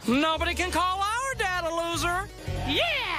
Nobody can call our dad a loser. Yeah!